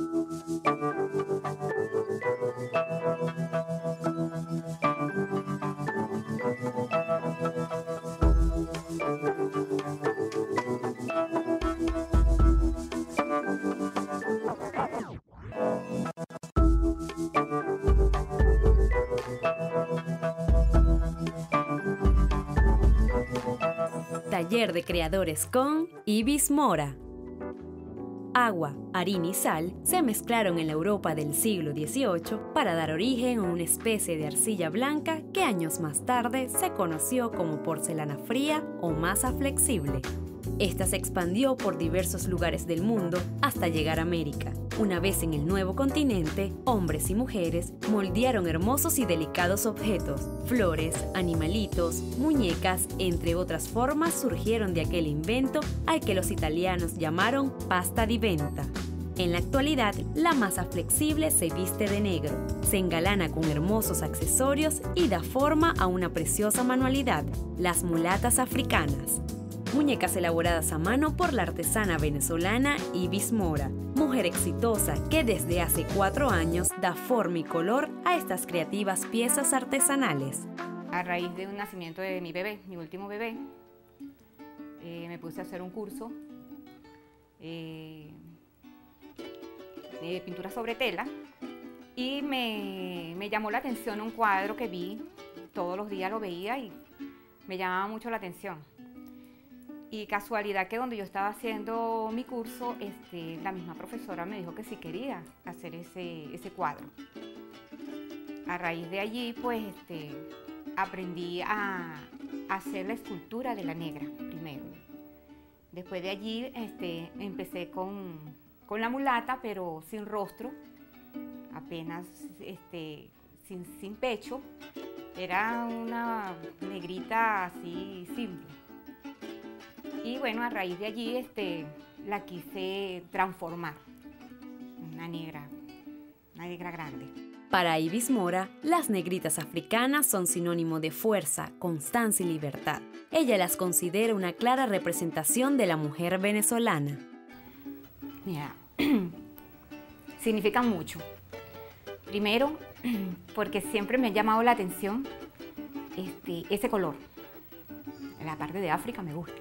Taller de creadores con Ibis Mora. Agua, harina y sal se mezclaron en la Europa del siglo XVIII para dar origen a una especie de arcilla blanca que años más tarde se conoció como porcelana fría o masa flexible. Esta se expandió por diversos lugares del mundo hasta llegar a América. Una vez en el nuevo continente, hombres y mujeres moldearon hermosos y delicados objetos. Flores, animalitos, muñecas, entre otras formas surgieron de aquel invento al que los italianos llamaron pasta di venta. En la actualidad, la masa flexible se viste de negro, se engalana con hermosos accesorios y da forma a una preciosa manualidad, las mulatas africanas. Muñecas elaboradas a mano por la artesana venezolana Ibis Mora, mujer exitosa que desde hace 4 años da forma y color a estas creativas piezas artesanales. A raíz de un nacimiento de mi bebé, mi último bebé, me puse a hacer un curso de pintura sobre tela y me llamó la atención un cuadro que vi, todos los días lo veía y me llamaba mucho la atención. Y casualidad que donde yo estaba haciendo mi curso, la misma profesora me dijo que sí quería hacer ese cuadro. A raíz de allí, pues, aprendí a hacer la escultura de la negra primero. Después de allí, empecé con la mulata, pero sin rostro, apenas sin pecho. Era una negrita así simple. Y bueno, a raíz de allí la quise transformar, una negra grande. Para Ibis Mora, las negritas africanas son sinónimo de fuerza, constancia y libertad. Ella las considera una clara representación de la mujer venezolana. Mira, significan mucho. Primero, porque siempre me ha llamado la atención ese color. En la parte de África me gusta.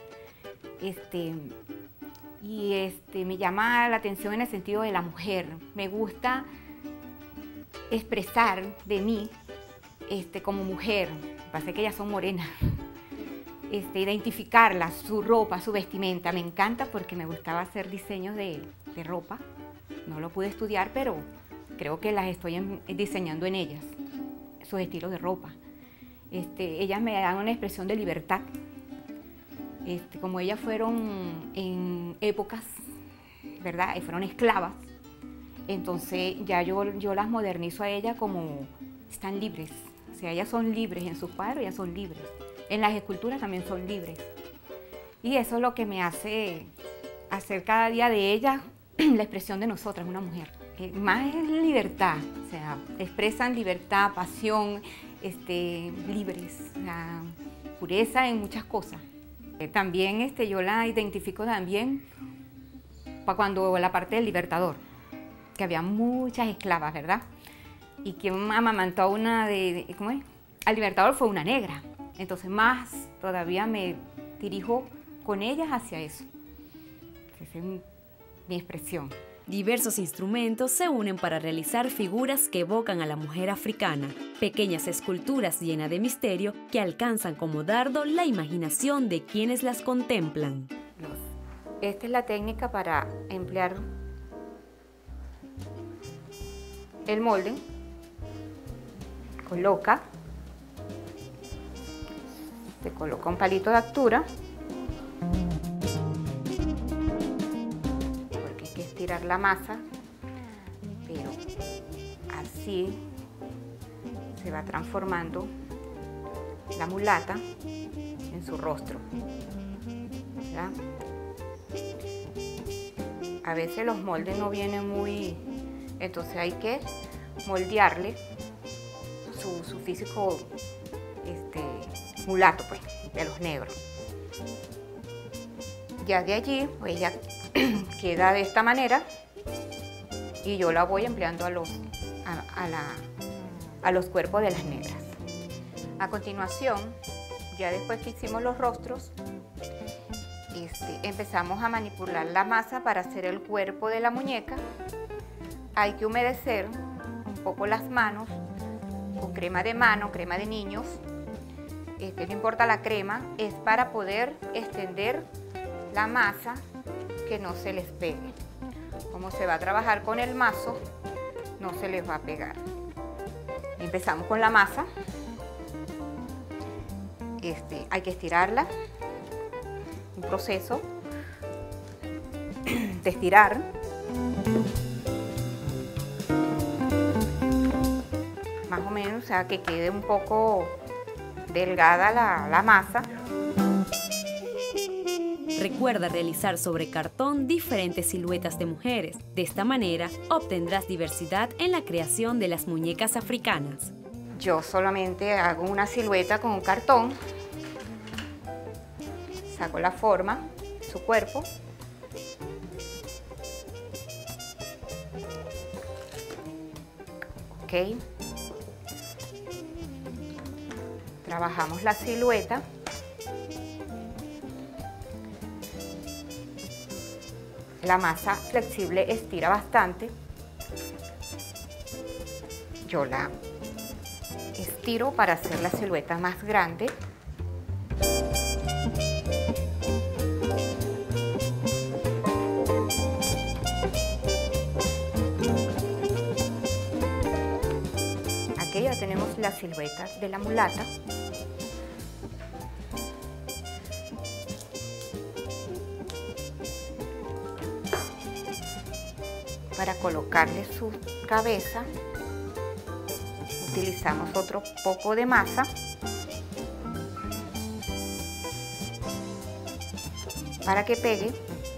Me llama la atención en el sentido de la mujer. Me gusta expresar de mí como mujer. Parece que ellas son morenas. Identificarlas, su ropa, su vestimenta. Me encanta porque me gustaba hacer diseños de ropa. No lo pude estudiar, pero creo que las estoy diseñando en ellas, sus estilos de ropa. Ellas me dan una expresión de libertad. Como ellas fueron en épocas, ¿verdad? Fueron esclavas, entonces ya yo las modernizo a ellas como están libres. O sea, ellas son libres en sus cuadros, ellas son libres. En las esculturas también son libres. Y eso es lo que me hace hacer cada día de ellas la expresión de nosotras, una mujer. Más es libertad, o sea, expresan libertad, pasión, libres, la pureza en muchas cosas. También yo la identifico también para cuando la parte del Libertador, que había muchas esclavas, ¿verdad? Y quien amamantó a una ¿cómo es? Al Libertador fue una negra. Entonces más todavía me dirijo con ellas hacia eso. Esa es mi expresión. Diversos instrumentos se unen para realizar figuras que evocan a la mujer africana, pequeñas esculturas llenas de misterio que alcanzan como dardo la imaginación de quienes las contemplan. Esta es la técnica para emplear el molde. Se coloca un palito de altura. Tirar la masa, pero así se va transformando la mulata en su rostro, ¿verdad? A veces los moldes no vienen muy, entonces hay que moldearle su físico mulato, pues, de los negros. Ya de allí, pues ya queda de esta manera y yo la voy empleando a los cuerpos de las negras. A continuación, ya después que hicimos los rostros, empezamos a manipular la masa para hacer el cuerpo de la muñeca. Hay que humedecer un poco las manos con crema de mano, crema de niños. No importa la crema, es para poder extender la masa, que no se les pegue. Como se va a trabajar con el mazo, no se les va a pegar. Empezamos con la masa. Hay que estirarla. Un proceso de estirar. Más o menos, o sea, que quede un poco delgada la masa. Recuerda realizar sobre cartón diferentes siluetas de mujeres. De esta manera obtendrás diversidad en la creación de las muñecas africanas. Yo solamente hago una silueta con un cartón. Saco la forma, su cuerpo. Ok. Trabajamos la silueta. La masa flexible estira bastante. Yo la estiro para hacer la silueta más grande. Aquí ya tenemos la silueta de la mulata. Para colocarle su cabeza, utilizamos otro poco de masa. Para que pegue.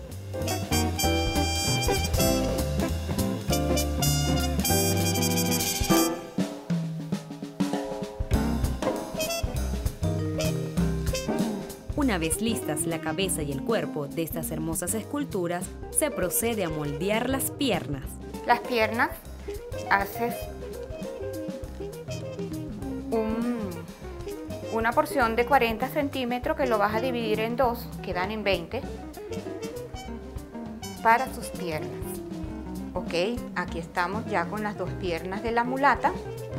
Una vez listas la cabeza y el cuerpo de estas hermosas esculturas, se procede a moldear las piernas. Las piernas haces una porción de 40 centímetros que lo vas a dividir en dos, quedan en 20, para sus piernas. Ok, aquí estamos ya con las dos piernas de la mulata.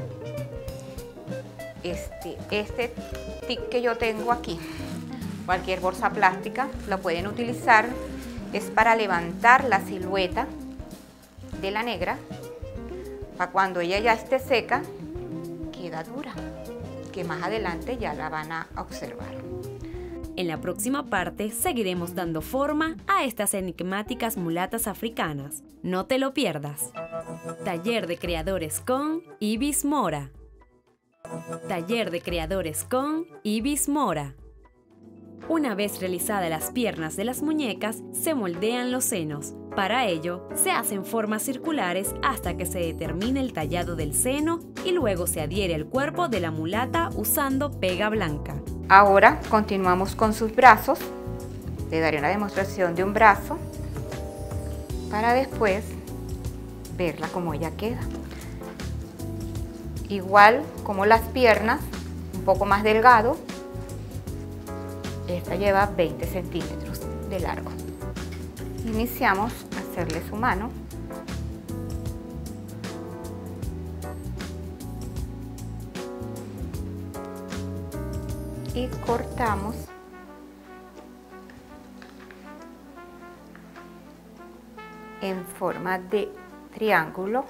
Este tic que yo tengo aquí, cualquier bolsa plástica lo pueden utilizar, es para levantar la silueta de la negra, para cuando ella ya esté seca, queda dura, que más adelante ya la van a observar. En la próxima parte seguiremos dando forma a estas enigmáticas mulatas africanas. No te lo pierdas. Taller de Creadores con Ibis Mora. Taller de Creadores con Ibis Mora. Una vez realizadas las piernas de las muñecas, se moldean los senos. Para ello, se hacen formas circulares hasta que se determine el tallado del seno y luego se adhiere al cuerpo de la mulata usando pega blanca. Ahora continuamos con sus brazos. Le daré una demostración de un brazo para después verla como ella queda. Igual como las piernas, un poco más delgado. Esta lleva 20 centímetros de largo. Iniciamos a hacerle su mano. Y cortamos en forma de triángulo.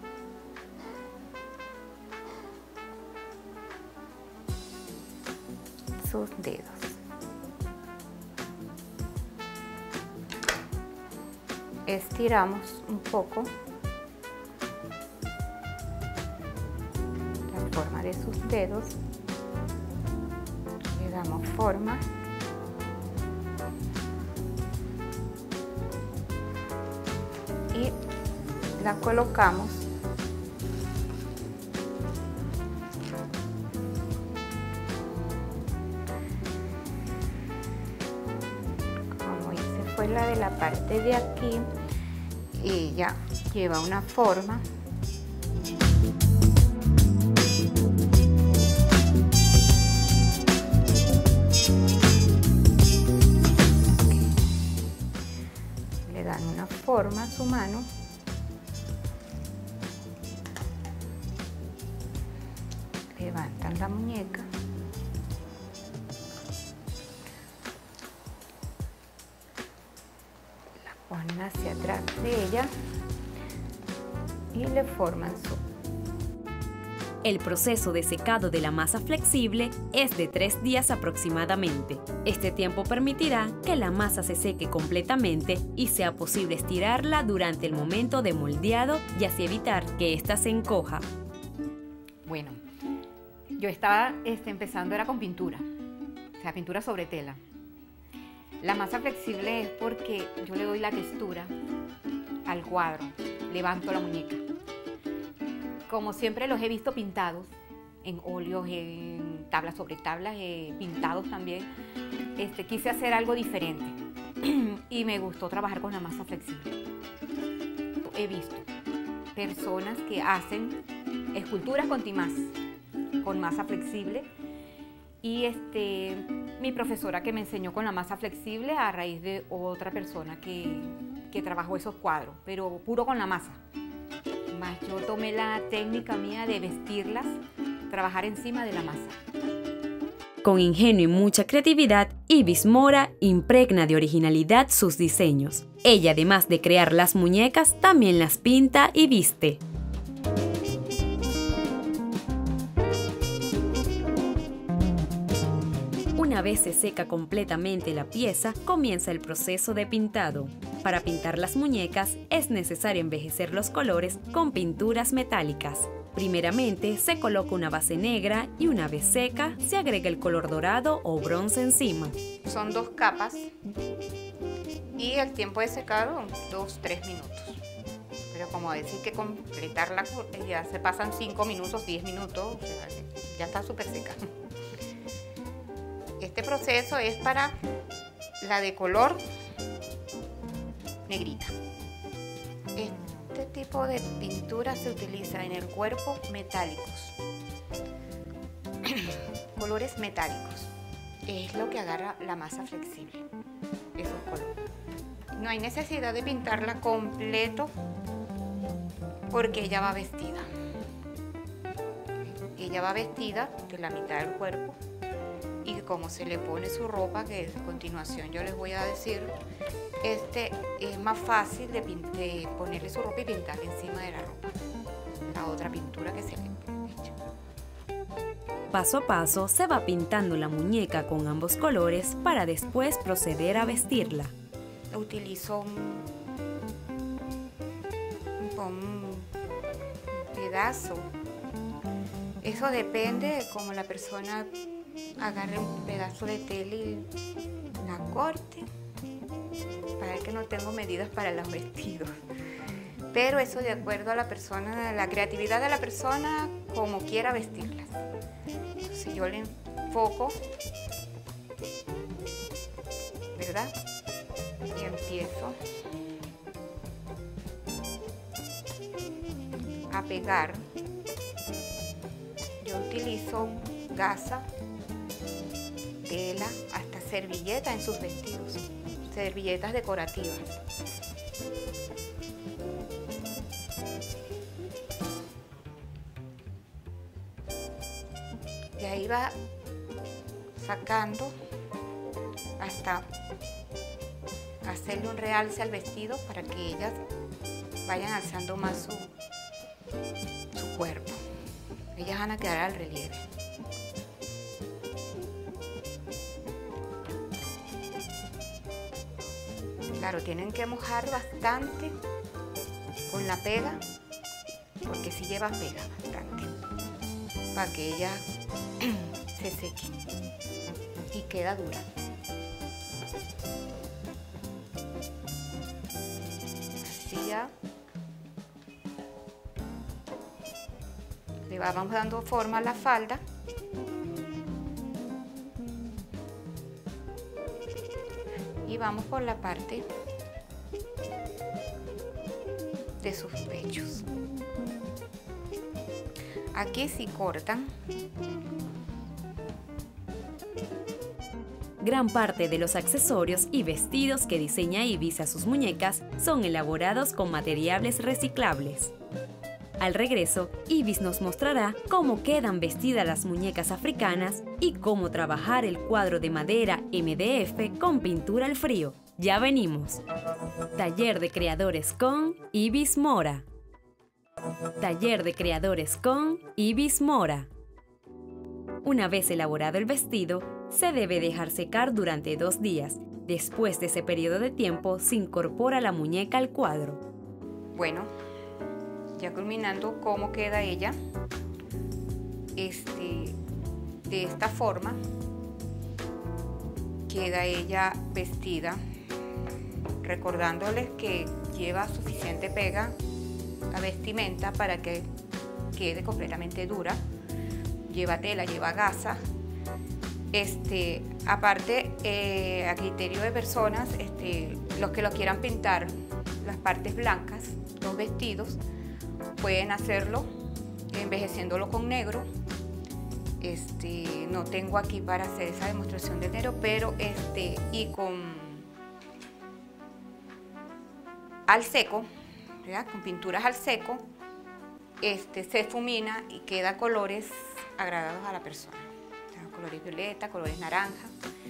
Sus dedos. Estiramos un poco la forma de sus dedos, le damos forma y la colocamos como hice fue la de la parte de aquí. Ella lleva una forma. Le dan una forma a su mano. Levantan la muñeca. La ponen hacia atrás de ella y le forman su. El proceso de secado de la masa flexible es de 3 días aproximadamente. Este tiempo permitirá que la masa se seque completamente y sea posible estirarla durante el momento de moldeado y así evitar que ésta se encoja. Bueno, yo estaba empezando era con pintura, o sea, pintura sobre tela. La masa flexible es porque yo le doy la textura al cuadro, levanto la muñeca. Como siempre los he visto pintados, en óleos, en tablas sobre tablas, pintados también, quise hacer algo diferente y me gustó trabajar con la masa flexible. He visto personas que hacen esculturas con timás, con masa flexible, y mi profesora que me enseñó con la masa flexible a raíz de otra persona que trabajó esos cuadros, pero puro con la masa. Más yo tomé la técnica mía de vestirlas, trabajar encima de la masa. Con ingenio y mucha creatividad, Ibis Mora impregna de originalidad sus diseños. Ella, además de crear las muñecas, también las pinta y viste. Una vez se seca completamente la pieza, comienza el proceso de pintado. Para pintar las muñecas es necesario envejecer los colores con pinturas metálicas. Primeramente se coloca una base negra y una vez seca se agrega el color dorado o bronce encima. Son 2 capas y el tiempo de secado 2-3 minutos. Pero como decir que completarla ya se pasan 5 minutos, 10 minutos, o sea, ya está súper seca. Este proceso es para la de color negrita. Este tipo de pintura se utiliza en el cuerpo metálicos, colores metálicos. Es lo que agarra la masa flexible, esos colores. No hay necesidad de pintarla completo porque ella va vestida. Ella va vestida de la mitad del cuerpo. Y como se le pone su ropa, que a continuación yo les voy a decir, es más fácil de ponerle su ropa y pintarle encima de la ropa, la otra pintura que se le echa. Paso a paso se va pintando la muñeca con ambos colores para después proceder a vestirla. Utilizo un pedazo. Eso depende de cómo la persona agarre un pedazo de tela y la corte. Para que no tengo medidas para los vestidos. Pero eso de acuerdo a la persona, a la creatividad de la persona, como quiera vestirlas. Entonces yo le enfoco, ¿verdad? Y empiezo a pegar. Yo utilizo gasa, tela, hasta servilleta en sus vestidos, servilletas decorativas. Y ahí va sacando hasta hacerle un realce al vestido para que ellas vayan alzando más su cuerpo. Ellas van a quedar al relieve. Claro, tienen que mojar bastante con la pega, porque sí lleva pega bastante, para que ella se seque y queda dura. Así ya le vamos dando forma a la falda. Y vamos por la parte de sus pechos. Aquí sí cortan. Gran parte de los accesorios y vestidos que diseña Ibis a sus muñecas son elaborados con materiales reciclables. Al regreso, Ibis nos mostrará cómo quedan vestidas las muñecas africanas y cómo trabajar el cuadro de madera MDF con pintura al frío. Ya venimos. Taller de creadores con Ibis Mora. Taller de creadores con Ibis Mora. Una vez elaborado el vestido, se debe dejar secar durante 2 días. Después de ese periodo de tiempo, se incorpora la muñeca al cuadro. Bueno, ya culminando cómo queda ella, de esta forma queda ella vestida, recordándoles que lleva suficiente pega la vestimenta para que quede completamente dura. Lleva tela, lleva gasa. Aparte, a criterio de personas, los que lo quieran pintar, las partes blancas, los vestidos, pueden hacerlo envejeciéndolo con negro. No tengo aquí para hacer esa demostración de negro, pero y con al seco, ¿verdad? Con pinturas al seco, se difumina y queda colores agradados a la persona. Colores violeta, colores naranja,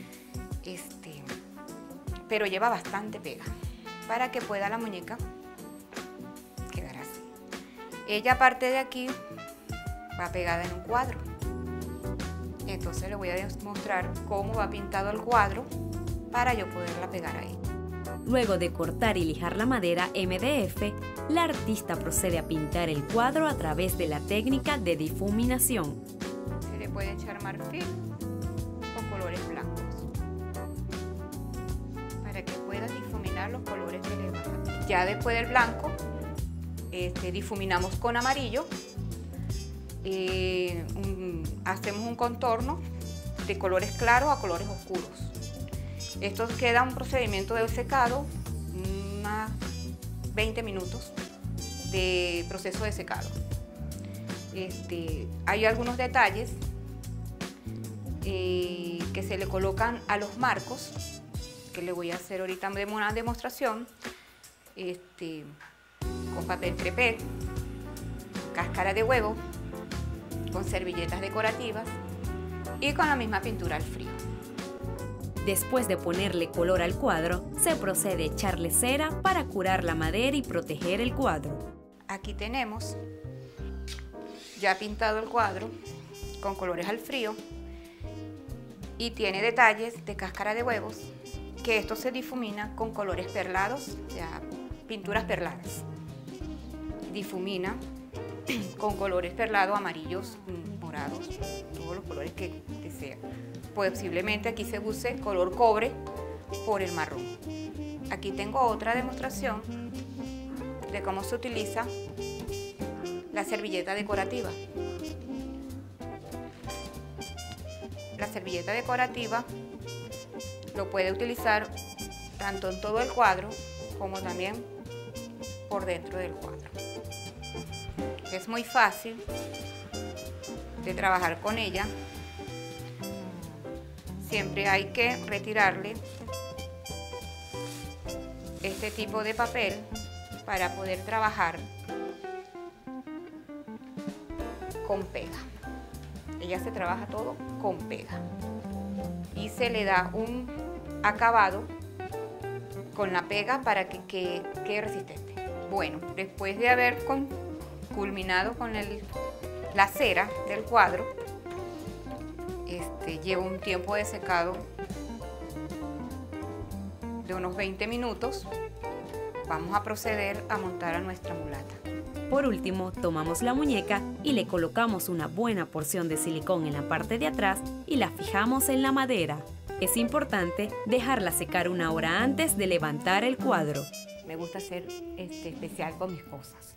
pero lleva bastante pega para que pueda la muñeca quedar así. Ella, aparte de aquí, va pegada en un cuadro. Entonces le voy a demostrar cómo va pintado el cuadro para yo poderla pegar ahí. Luego de cortar y lijar la madera MDF, la artista procede a pintar el cuadro a través de la técnica de difuminación. Se le puede echar marfil o colores blancos para que pueda difuminar los colores que le van a pintar. Ya después del blanco, difuminamos con amarillo, hacemos un contorno de colores claros a colores oscuros. Esto queda un procedimiento de secado, unos 20 minutos de proceso de secado. Hay algunos detalles que se le colocan a los marcos, que le voy a hacer ahorita una demostración, con papel crepé, cáscara de huevo, con servilletas decorativas y con la misma pintura al frío. Después de ponerle color al cuadro, se procede a echarle cera para curar la madera y proteger el cuadro. Aquí tenemos ya pintado el cuadro con colores al frío y tiene detalles de cáscara de huevos, que esto se difumina con colores perlados, ya pinturas perladas. Difumina con colores perlados, amarillos, morados, todos los colores que desea. Posiblemente aquí se use color cobre por el marrón. Aquí tengo otra demostración de cómo se utiliza la servilleta decorativa. La servilleta decorativa lo puede utilizar tanto en todo el cuadro como también por dentro del cuadro. Es muy fácil de trabajar con ella. Siempre hay que retirarle este tipo de papel para poder trabajar con pega. Ella se trabaja todo con pega y se le da un acabado con la pega para que quede resistente. Bueno, después de haber culminado con la cera del cuadro, lleva un tiempo de secado de unos 20 minutos. Vamos a proceder a montar a nuestra mulata. Por último, tomamos la muñeca y le colocamos una buena porción de silicón en la parte de atrás y la fijamos en la madera. Es importante dejarla secar 1 hora antes de levantar el cuadro. Me gusta ser especial con mis cosas.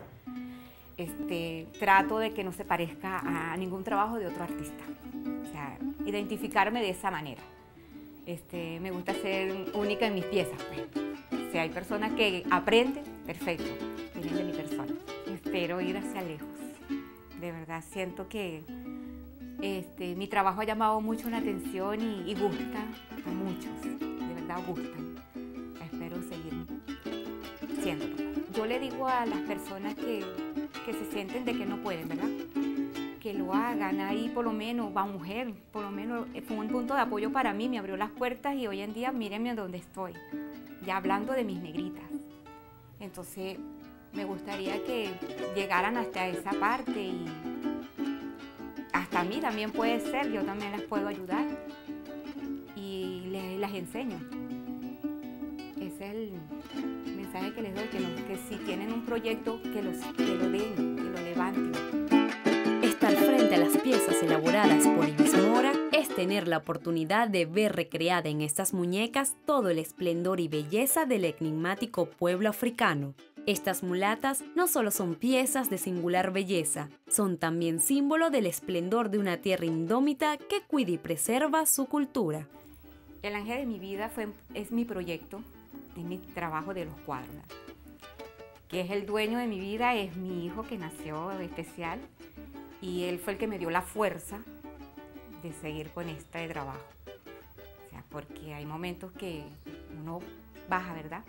Trato de que no se parezca a ningún trabajo de otro artista. O sea, identificarme de esa manera. Me gusta ser única en mis piezas, pues. Si hay personas que aprenden, perfecto. opinen de mi persona. Espero ir hacia lejos. De verdad siento que mi trabajo ha llamado mucho la atención y gusta a muchos. De verdad gustan. Espero seguir siéndolo. Yo le digo a las personas que se sienten de que no pueden, ¿verdad? Que lo hagan. Ahí por lo menos va mujer, por lo menos fue un punto de apoyo para mí, me abrió las puertas y hoy en día mírenme donde estoy, ya hablando de mis negritas. Entonces me gustaría que llegaran hasta esa parte y hasta a mí también puede ser, yo también las puedo ayudar y las enseño. Ese es el mensaje que les doy, que si tienen un proyecto, que lo den, que lo levanten. Estar frente a las piezas elaboradas por Ibis Mora es tener la oportunidad de ver recreada en estas muñecas todo el esplendor y belleza del enigmático pueblo africano. Estas mulatas no solo son piezas de singular belleza, son también símbolo del esplendor de una tierra indómita que cuida y preserva su cultura. El ángel de mi vida es mi proyecto, es mi trabajo de los cuadros. Que es el dueño de mi vida, es mi hijo que nació especial y él fue el que me dio la fuerza de seguir con este trabajo. O sea, porque hay momentos que uno baja, ¿verdad?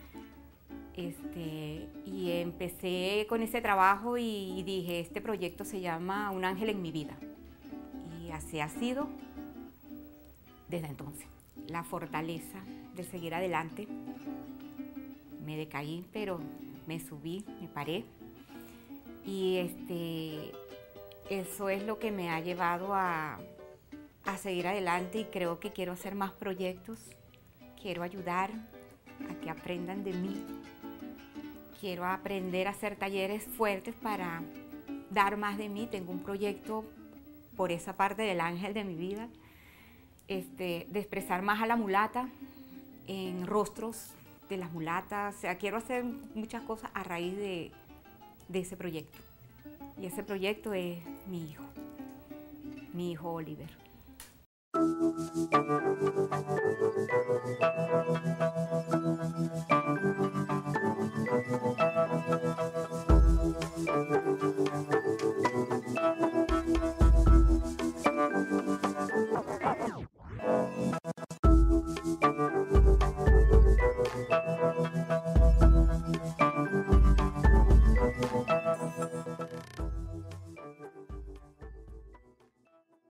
Y empecé con ese trabajo y dije, este proyecto se llama Un ángel en mi vida. Y así ha sido desde entonces. La fortaleza de seguir adelante. Me decaí, pero me subí, me paré. Y eso es lo que me ha llevado a seguir adelante y creo que quiero hacer más proyectos. Quiero ayudar a que aprendan de mí. Quiero aprender a hacer talleres fuertes para dar más de mí. Tengo un proyecto por esa parte del ángel de mi vida, de expresar más a la mulata en rostros de las mulatas. O sea, quiero hacer muchas cosas a raíz de ese proyecto. Y ese proyecto es mi hijo Oliver.